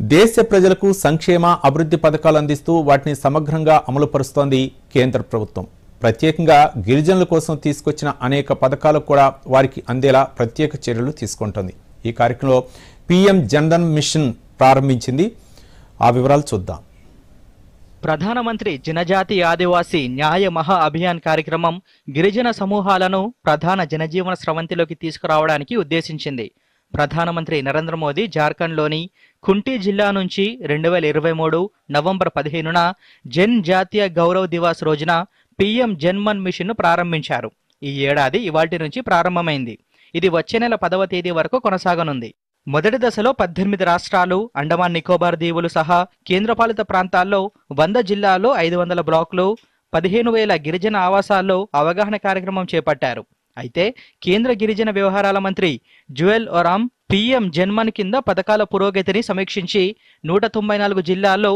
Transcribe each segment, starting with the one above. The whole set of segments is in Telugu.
దేశ ప్రజలకు సంక్షేమ అభివృద్ధి పథకాలు అందిస్తూ వాటిని సమగ్రంగా అమలుపరుస్తోంది కేంద్ర ప్రభుత్వం. ప్రత్యేకంగా గిరిజనుల కోసం తీసుకొచ్చిన అనేక పథకాలు కూడా వారికి అందేలా ప్రత్యేక చర్యలు తీసుకుంటోంది. ఈ కార్యక్రమంలో పీఎం జన్ధన్ మిషన్ ప్రారంభించింది. ఆ వివరాలు చూద్దాం. ప్రధానమంత్రి జనజాతి ఆదివాసీ న్యాయ మహా అభియాన్ కార్యక్రమం గిరిజన సమూహాలను ప్రధాన జనజీవన స్రవంతిలోకి తీసుకురావడానికి ఉద్దేశించింది. ప్రధానమంత్రి నరేంద్ర మోదీ జార్ఖండ్లోని ఖుంటి జిల్లా నుంచి 2023 నవంబర్ 15న జన్ జాతీయ గౌరవ్ దివాస్ రోజున పీఎం జన్మన్ మిషన్ను ప్రారంభించారు. ఈ ఏడాది ఇవాల్టి నుంచి ప్రారంభమైంది. ఇది వచ్చే నెల 10వ తేదీ వరకు కొనసాగనుంది. మొదటి దశలో 18 రాష్ట్రాలు, అండమాన్ నికోబార్ దీవులు సహా కేంద్రపాలిత ప్రాంతాల్లో 100 జిల్లాల్లో 500 బ్లాకులు, 15,000 గిరిజన ఆవాసాల్లో అవగాహన కార్యక్రమం చేపట్టారు. అయితే కేంద్ర గిరిజన వ్యవహారాల మంత్రి జువెల్ ఒరామ్ పీఎం జన్మన్ కింద పథకాల పురోగతిని సమీక్షించి 194 జిల్లాల్లో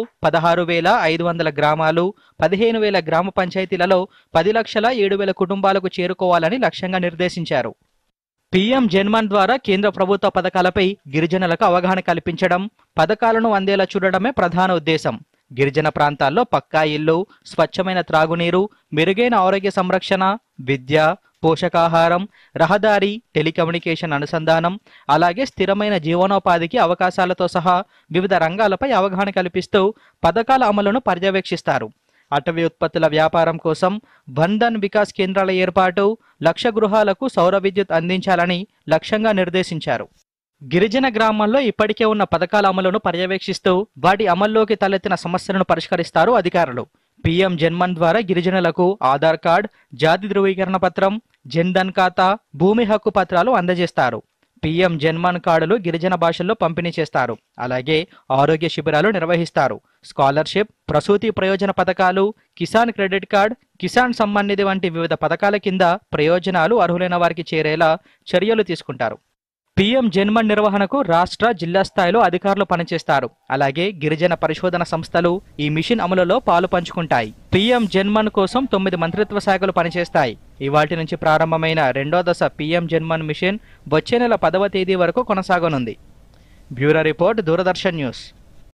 16,500 గ్రామాలు, 15,000 గ్రామ పంచాయతీలలో 10,07,000 కుటుంబాలకు చేరుకోవాలని లక్ష్యంగా నిర్దేశించారు. పీఎం జన్మన్ ద్వారా కేంద్ర ప్రభుత్వ పథకాలపై గిరిజనులకు అవగాహన కల్పించడం, పథకాలను అందేలా చూడడమే ప్రధాన ఉద్దేశం. గిరిజన ప్రాంతాల్లో పక్కా ఇల్లు, స్వచ్ఛమైన త్రాగునీరు, మెరుగైన ఆరోగ్య సంరక్షణ, విద్య, పోషకాహారం, రహదారి, టెలికమ్యూనికేషన్ అనుసంధానం, అలాగే స్థిరమైన జీవనోపాధికి అవకాశాలతో సహా వివిధ రంగాలపై అవగాహన కల్పిస్తూ పథకాల అమలును పర్యవేక్షిస్తారు. అటవీ ఉత్పత్తుల వ్యాపారం కోసం బంధన్ వికాస్ కేంద్రాల ఏర్పాటు, 1,00,000 గృహాలకు సౌర విద్యుత్ అందించాలని లక్ష్యంగా నిర్దేశించారు. గిరిజన గ్రామాల్లో ఇప్పటికే ఉన్న పథకాల అమలును పర్యవేక్షిస్తూ వాటి అమల్లోకి తలెత్తిన సమస్యలను పరిష్కరిస్తారు అధికారులు. పీఎం జన్మన్ ద్వారా గిరిజనులకు ఆధార్ కార్డ్, జాతి ధృవీకరణ పత్రం, జన్ధన్ ఖాతా, భూమి హక్కు పత్రాలు అందజేస్తారు. పీఎం జన్మన్ కార్డులు గిరిజన భాషల్లో పంపిణీ చేస్తారు. అలాగే ఆరోగ్య శిబిరాలు నిర్వహిస్తారు. స్కాలర్షిప్, ప్రసూతి ప్రయోజన పథకాలు, కిసాన్ క్రెడిట్ కార్డ్, కిసాన్ సమ్మాన్ నిధి వంటి వివిధ పథకాల కింద ప్రయోజనాలు అర్హులైన వారికి చేరేలా చర్యలు తీసుకుంటారు. పీఎం జన్మన్ నిర్వహణకు రాష్ట్ర, జిల్లా స్థాయిలో అధికారులు పనిచేస్తారు. అలాగే గిరిజన పరిశోధన సంస్థలు ఈ మిషన్ అమలులో పాలు పంచుకుంటాయి. పీఎం జన్మన్ కోసం 9 మంత్రిత్వ శాఖలు పనిచేస్తాయి. ఇవాల్టి నుంచి ప్రారంభమైన 2వ దశ పీఎం జన్మన్ మిషన్ వచ్చే నెల 10వ తేదీ వరకు కొనసాగనుంది. Bureau report, Doordarshan news.